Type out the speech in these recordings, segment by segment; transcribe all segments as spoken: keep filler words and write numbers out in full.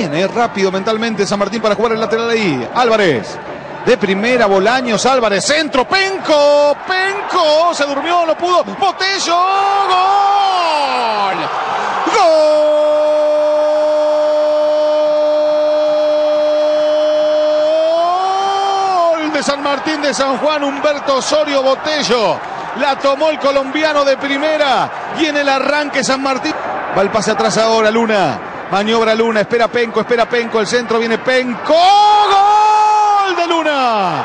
bien, es rápido mentalmente San Martín para jugar el lateral ahí. Álvarez. De primera, Bolaños, Álvarez, centro, Penco, Penco, se durmió, no pudo, Botello, gol, gol de San Martín de San Juan, Humberto Osorio Botello, la tomó el colombiano de primera y en el arranque San Martín, va el pase atrás ahora, Luna, maniobra Luna, espera Penco, espera Penco, el centro viene Penco, gol de Luna,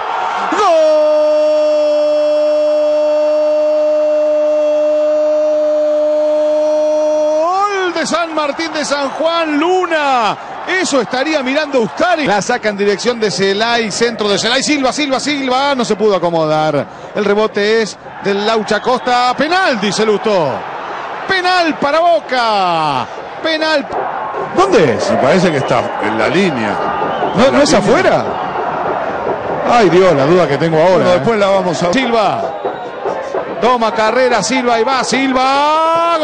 gol de San Martín de San Juan, Luna, eso estaría mirando Ustari, la saca en dirección de Celay, centro de Celay, Silva, Silva, Silva, no se pudo acomodar, el rebote es del Laucha Costa, penal, dice Lusto, penal para Boca, penal, ¿dónde es? Me parece que está en la línea. ¿No, ¿no es afuera? Ay Dios, la duda que tengo ahora. Bueno, eh. después la vamos a... Silva. Toma carrera, Silva y va, Silva.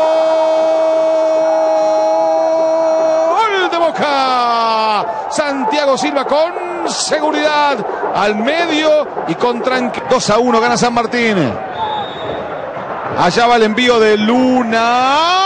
Gol de Boca. Santiago Silva con seguridad al medio y con tranquilidad. dos a uno gana San Martín. Allá va el envío de Luna.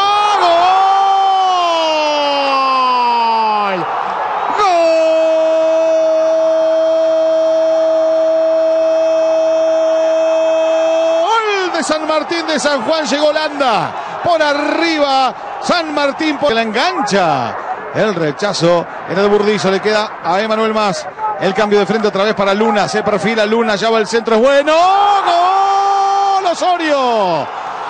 San Martín de San Juan, llegó Landa, por arriba, San Martín por la engancha, el rechazo era de Burdizo, le queda a Emanuel Más, el cambio de frente otra vez para Luna, se perfila Luna, ya va el centro, es bueno, gol Osorio,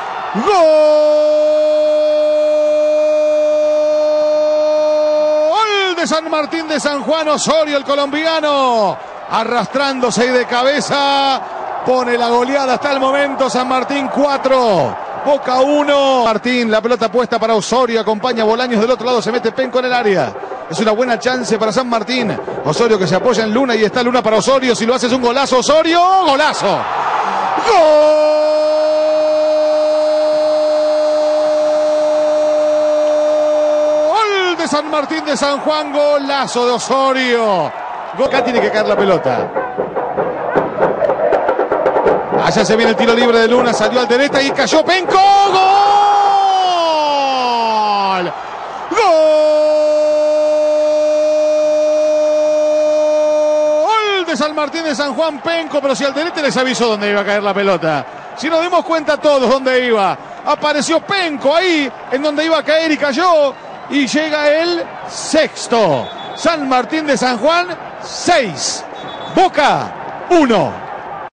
gol de San Martín de San Juan, Osorio el colombiano, arrastrándose ahí de cabeza, pone la goleada hasta el momento. San Martín cuatro, Boca uno. Martín, la pelota puesta para Osorio, acompaña a Bolaños del otro lado, se mete Penco en el área. Es una buena chance para San Martín. Osorio que se apoya en Luna y está Luna para Osorio. Si lo hace es un golazo, Osorio, golazo. Gol de San Martín de San Juan, golazo de Osorio. Acá tiene que caer la pelota. Allá se viene el tiro libre de Luna, salió al derecha y cayó Penco. ¡Gol! ¡Gol de San Martín de San Juan, Penco! Pero si al derecha les avisó dónde iba a caer la pelota. Si nos dimos cuenta todos dónde iba. Apareció Penco ahí, en donde iba a caer y cayó. Y llega el sexto. San Martín de San Juan, seis. Boca, uno.